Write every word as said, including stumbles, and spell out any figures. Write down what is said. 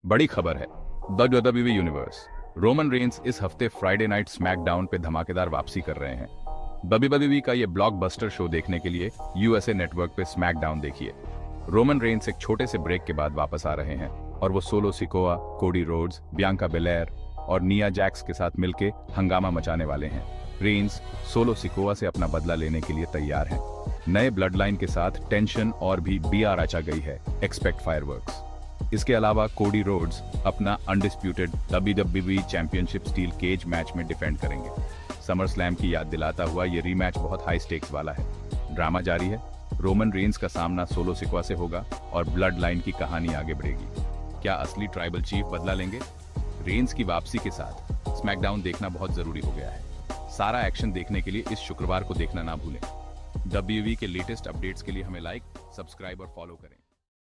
बड़ी खबर है। W W E universe Roman Reigns इस हफ्ते फ्राइडे नाइट स्मैकडाउन पे धमाकेदार वापसी कर रहे हैं। डब्ल्यू डब्ल्यू ई का ये ब्लॉकबस्टर शो देखने के लिए यूएसए नेटवर्क पे स्मैकडाउन देखिए। रोमन रेंस एक छोटे से ब्रेक के बाद वापस आ रहे हैं और वो Solo Sikoa, Cody Rhodes, Bianca Belair और निया जैक्स के साथ मिलके हंगामा मचाने वाले हैं। रेंस सोलो सिकोआ से अपना बदला लेने के लिए तैयार हैं। नए ब्लड लाइन के साथ टेंशन और भी बीआर आचा गई है। Expect fireworks. इसके अलावा कोडी रोड्स अपना undisputed W W E championship steel cage match में डिफेंड करेंगे। समर स्लैम की याद दिलाता हुआ ये रीमैच बहुत हाई स्टेक्स वाला है। ड्रामा जारी है। रोमन रेंस का सामना सोलो सिकोआ से होगा और ब्लड लाइन की कहानी आगे बढ़ेगी। क्या असली ट्राइबल चीफ बदला लेंगे? रेंस की वापसी के साथ स्मैकडाउन देखना बहुत जरूरी हो गया है। सारा एक्शन देखने के लिए इस शुक्रवार को देखना ना भूलें। डब्ल्यू डब्ल्यू ई के लेटेस्ट अपडेट्स के लिए हमें लाइक, सब्सक्राइब और फॉलो करें।